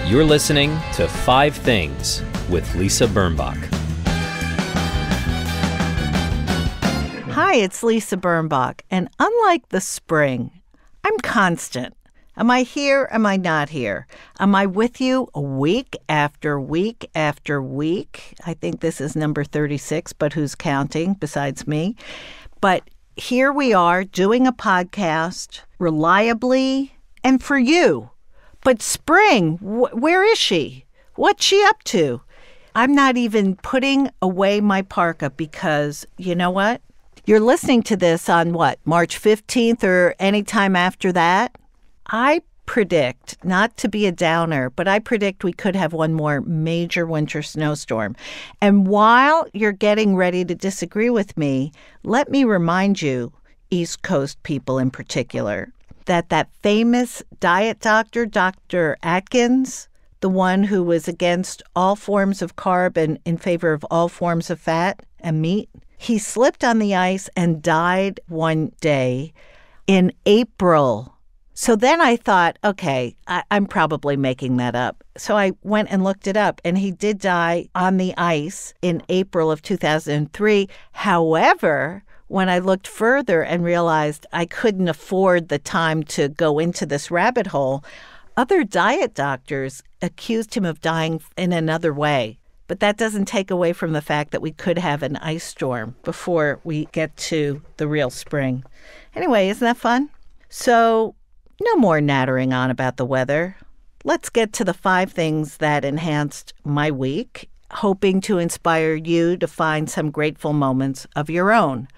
You're listening to Five Things with Lisa Birnbach. Hi, it's Lisa Birnbach, and unlike the spring, I'm constant. Am I here? Am I not here? Am I with you week after week after week? I think this is number 36, but who's counting besides me? But here we are doing a podcast reliably and for you. But spring, where is she? What's she up to? I'm not even putting away my parka because, you know what? You're listening to this on what, March 15th or any time after that? I predict, not to be a downer, but I predict we could have one more major winter snowstorm. And while you're getting ready to disagree with me, let me remind you, East Coast people in particular, that famous diet doctor, Dr. Atkins, the one who was against all forms of carb and in favor of all forms of fat and meat, he slipped on the ice and died one day in April. So then I thought, okay, I'm probably making that up. So I went and looked it up, and he did die on the ice in April of 2003. However, when I looked further and realized I couldn't afford the time to go into this rabbit hole, other diet doctors accused him of dying in another way. But that doesn't take away from the fact that we could have an ice storm before we get to the real spring. Anyway, isn't that fun? So no more nattering on about the weather. Let's get to the 5 things that enhanced my week, hoping to inspire you to find some grateful moments of your own.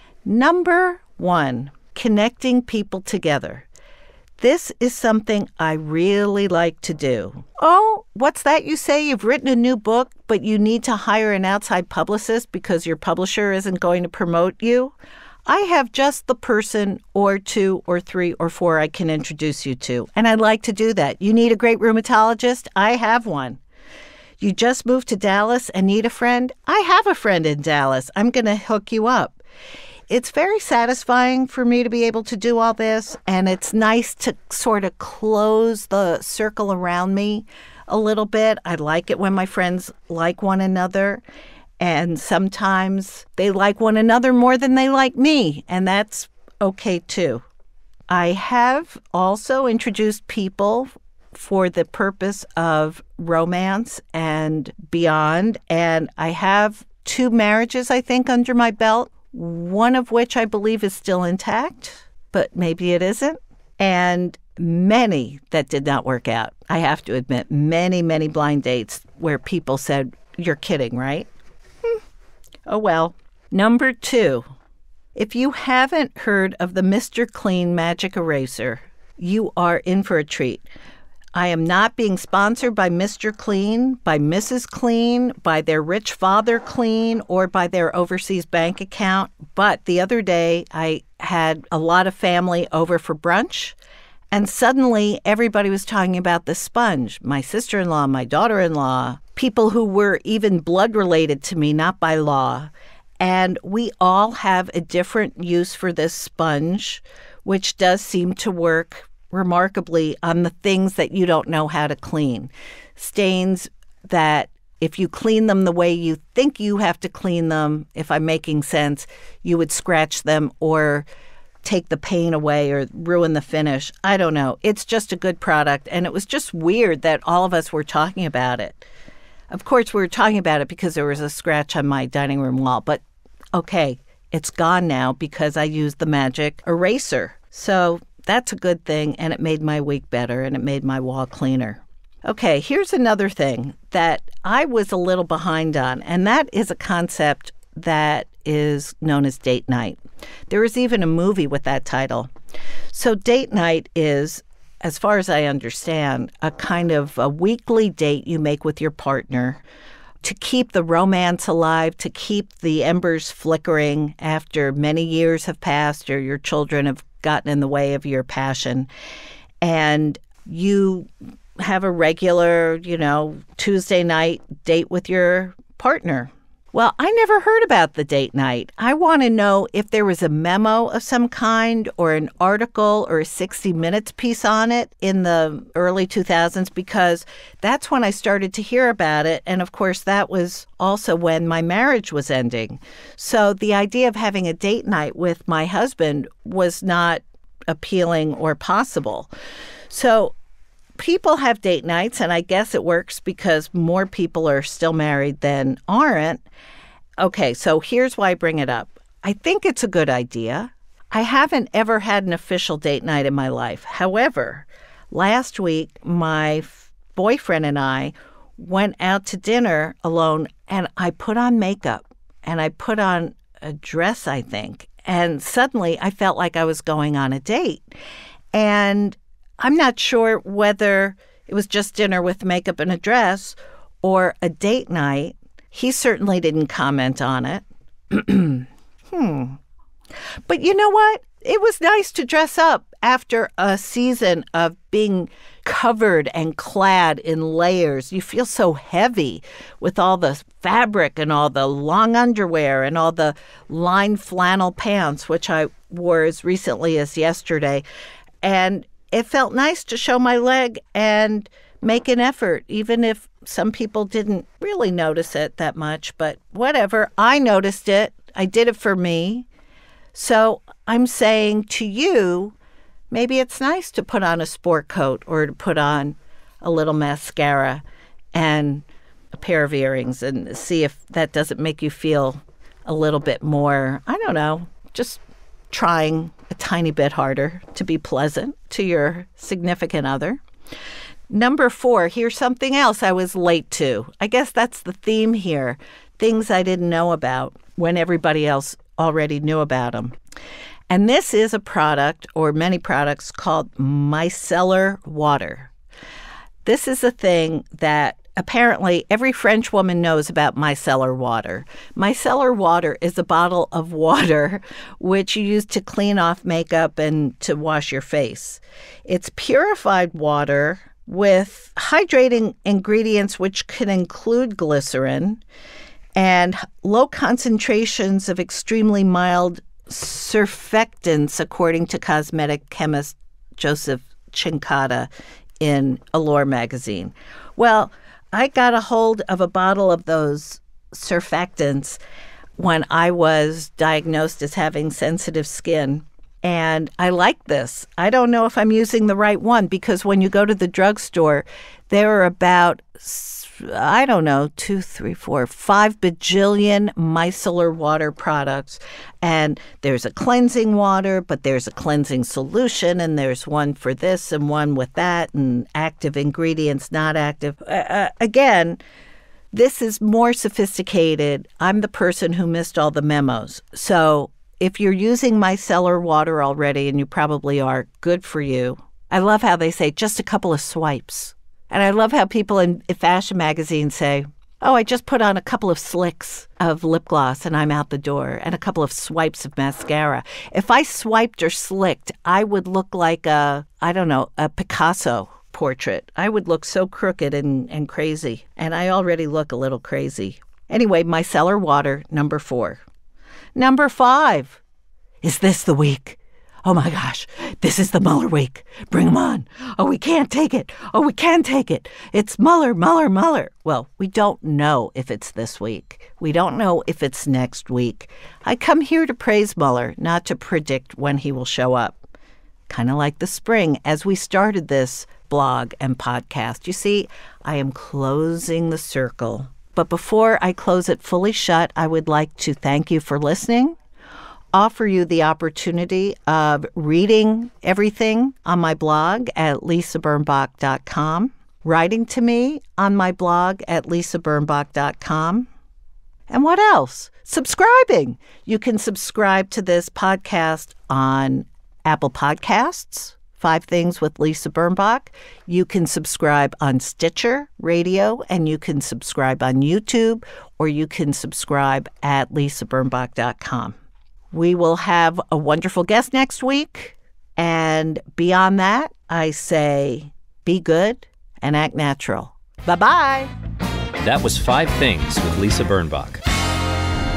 Number 1, connecting people together. This is something I really like to do. Oh, what's that you say? You've written a new book, but you need to hire an outside publicist because your publisher isn't going to promote you? I have just the person or 2 or 3 or 4 I can introduce you to, and I'd like to do that. You need a great rheumatologist? I have one. You just moved to Dallas and need a friend? I have a friend in Dallas. I'm going to hook you up. It's very satisfying for me to be able to do all this, and it's nice to sort of close the circle around me a little bit. I like it when my friends like one another, and sometimes they like one another more than they like me, and that's okay too. I have also introduced people for the purpose of romance and beyond, and I have 2 marriages, I think, under my belt. One of which I believe is still intact, but maybe it isn't. And many that did not work out. I have to admit, many, many blind dates where people said, "You're kidding, right?" Oh, well. Number 2, if you haven't heard of the Mr. Clean Magic Eraser, you are in for a treat. I am not being sponsored by Mr. Clean, by Mrs. Clean, by their rich father Clean, or by their overseas bank account. But the other day, I had a lot of family over for brunch, and suddenly everybody was talking about the sponge. My sister-in-law, my daughter-in-law, people who were even blood related to me, not by law. And we all have a different use for this sponge, which does seem to work remarkably on the things that you don't know how to clean. Stains that if you clean them the way you think you have to clean them, if I'm making sense, you would scratch them or take the paint away or ruin the finish. I don't know. It's just a good product. And it was just weird that all of us were talking about it. Of course, we were talking about it because there was a scratch on my dining room wall. But okay, it's gone now because I used the magic eraser. So that's a good thing, and it made my week better, and it made my wall cleaner. Okay, here's another thing that I was a little behind on, and that is a concept that is known as date night. There is even a movie with that title. So date night is, as far as I understand, a kind of a weekly date you make with your partner to keep the romance alive, to keep the embers flickering after many years have passed or your children have gotten in the way of your passion. And you have a regular, Tuesday night date with your partner. Well, I never heard about the date night. I want to know if there was a memo of some kind or an article or a 60 Minutes piece on it in the early 2000s, because that's when I started to hear about it. And of course, that was also when my marriage was ending. So the idea of having a date night with my husband was not appealing or possible. So people have date nights, and I guess it works because more people are still married than aren't. Okay, so here's why I bring it up. I think it's a good idea. I haven't ever had an official date night in my life. However, last week, my boyfriend and I went out to dinner alone, and I put on makeup, and I put on a dress, I think. And suddenly, I felt like I was going on a date. And I'm not sure whether it was just dinner with makeup and a dress or a date night. He certainly didn't comment on it. But you know what? It was nice to dress up after a season of being covered and clad in layers. You feel so heavy with all the fabric and all the long underwear and all the lined flannel pants, which I wore as recently as yesterday. And it felt nice to show my leg and make an effort, even if some people didn't really notice it that much. But whatever, I noticed it. I did it for me. So I'm saying to you, maybe it's nice to put on a sport coat or to put on a little mascara and a pair of earrings and see if that doesn't make you feel a little bit more, I don't know, just trying a tiny bit harder to be pleasant to your significant other. Number 4, here's something else I was late to. I guess that's the theme here. Things I didn't know about when everybody else already knew about them. And this is a product, or many products, called micellar water. This is a thing that apparently every French woman knows about micellar water. Micellar water is a bottle of water which you use to clean off makeup and to wash your face. It's purified water with hydrating ingredients which can include glycerin and low concentrations of extremely mild surfactants, according to cosmetic chemist Joseph Cincotta in Allure magazine. Well, I got a hold of a bottle of those surfactants when I was diagnosed as having sensitive skin. And I like this. I don't know if I'm using the right one, because when you go to the drugstore, there are about, 5 bajillion micellar water products. And there's a cleansing water, but there's a cleansing solution, and there's one for this and one with that, and active ingredients, not active. Again, this is more sophisticated. I'm the person who missed all the memos. So if you're using micellar water already, and you probably are, good for you. I love how they say just a couple of swipes. And I love how people in fashion magazines say, oh, I just put on a couple of slicks of lip gloss and I'm out the door, and a couple of swipes of mascara. If I swiped or slicked, I would look like a Picasso portrait. I would look so crooked and crazy. And I already look a little crazy. Anyway, micellar water, number 4. Number 5. Is this the week? Oh my gosh, this is the Mueller week. Bring him on. Oh, we can't take it. Oh, we can take it. It's Mueller, Mueller, Mueller. Well, we don't know if it's this week. We don't know if it's next week. I come here to praise Mueller, not to predict when he will show up. Kind of like the spring as we started this blog and podcast. You see, I am closing the circle. But before I close it fully shut, I would like to thank you for listening, offer you the opportunity of reading everything on my blog at lisabirnbach.com, writing to me on my blog at lisabirnbach.com. And what else? Subscribing. You can subscribe to this podcast on Apple Podcasts, 5 Things with Lisa Birnbach. You can subscribe on Stitcher Radio, and you can subscribe on YouTube, or you can subscribe at lisabirnbach.com. We will have a wonderful guest next week. And beyond that, I say be good and act natural. Bye-bye. That was 5 Things with Lisa Birnbach.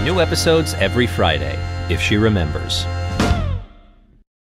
New episodes every Friday, if she remembers.